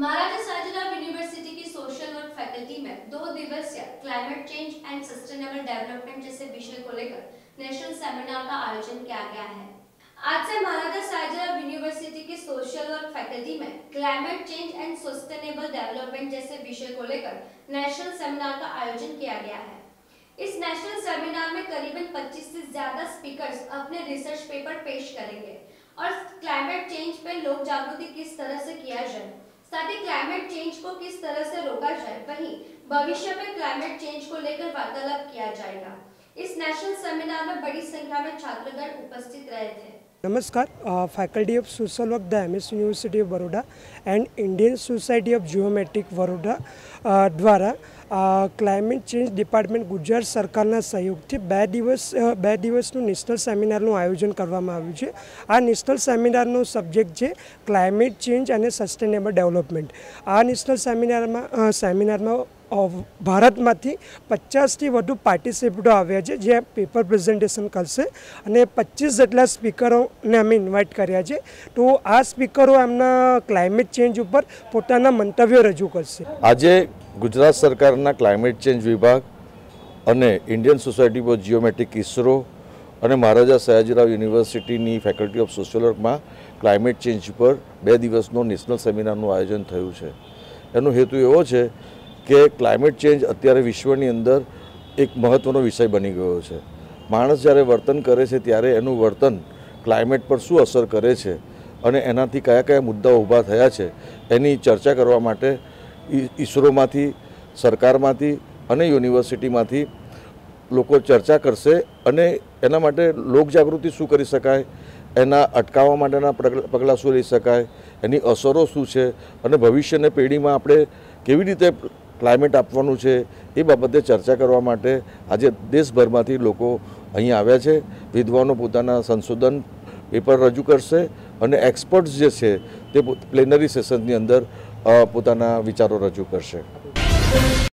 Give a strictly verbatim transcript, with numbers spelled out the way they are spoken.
महाराजा Sayajirao university की social work faculty में दो दिवसीय climate change and sustainable development जैसे विषय को लेकर नेशनल सेमिनार का आयोजन किया गया है। आज से महाराजा साजिराव यूनिवर्सिटी की सोशल वर्क फैकल्टी में climate change and sustainable development जैसे विषय को लेकर नेशनल सेमिनार का आयोजन किया गया है। इस नेशनल सेमिनार में करीबन पच्चीस से ज्यादा स्पीकर्स अपने रिसर्च पेपर पेश करेंगे और क्लाइमेट चेंज पे लोक जागृति किस तरह से किया जाए, साथ ही क्लाइमेट चेंज को किस तरह से रोका जाए, वहीं भविष्य में क्लाइमेट चेंज को लेकर वार्तालाप किया जाएगा। इस नेशनल सेमिनार में बड़ी संख्या में छात्रगण उपस्थित रहे थे। नमस्कार, faculty of social work the M S university of Baroda and Indian society of geometric Baroda द्वारा क्लाइमेट चेंज डिपार्टमेंट गुजरात सरकारना सहयोगथी बे दिवस बे दिवसનું નેશનલ સેમિનારનું આયોજન કરવામાં આવ્યું છે। આ નેશનલ સેમિનારનો સબ્જેક્ટ છે ક્લાઇમેટ ચેન્જ અને સસ્ટેનેબલ ડેવલપમેન્ટ। આ નેશનલ સેમિનારમાં સેમિનારમાં ભારતમાંથી પચાસથી વધુ પાર્ટિસિપેન્ટો આવ્યા છે, જે પેપર પ્રેઝન્ટેશન કરશે અને પચીસ જેટલા સ્પીકરોને અમે ઇન્વાઇટ કર્યા છે। તો આ સ્પીકરો એમના ક્લાઇમેટ ચેન્જ ઉપર પોતાના મંતવ્યો રજૂ કરશે। આજે गुजरात सरकारना क्लाइमेट चेंज विभाग और Indian society for geometric ISRO और Maharaja Sayajirao university faculty of social work में क्लाइमेट चेंज पर बे दिवसनो नेशनल सेमिनारનું आयोजन थयुं छे। एनो हेतु एवो छे कि क्लाइमेट चेंज अत्यारे विश्वनी अंदर एक महत्वनो विषय बनी गयो छे। माणस ज्यारे वर्तन करे छे त्यारे एनुं वर्तन क्लाइमेट पर शुं असर करे छे अने एनाथी कया कया मुद्दाओ ऊभा थया छे एनी चर्चा करवा माटे इसरो में सरकार में और यूनिवर्सिटी में लोग चर्चा करशे अने एना माटे लोक जागृति शू करी शकाय, एना अटकाववा माटेना पगला शू लई शकाय, एनी असरो शू छे अने भविष्यनी पेढ़ी में आपणे केवी रीते क्लाइमेट आपवानुं छे ए बाबते चर्चा करवा माटे आज देशभरमांथी लोको अहीं आव्या छे। विद्वानो पोताना संशोधन पेपर रजू करशे अने एक्सपर्ट्स जे छे ते प्लेनरी सेशननी अंदर पोताना विचारो रजू करशे।